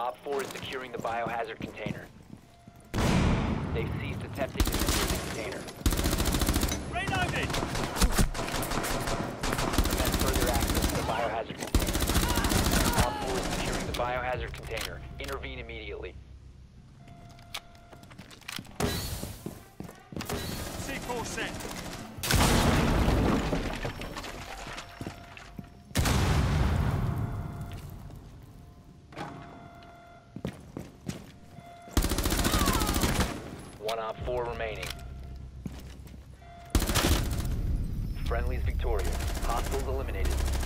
Op 4 is securing the biohazard container. They've ceased attempting to secure the container. Reloaded! Prevent further access to the biohazard container. Op 4 is securing the biohazard container. Intervene immediately. C4 set. One Op 4 remaining. Friendly's victorious. Hostiles eliminated.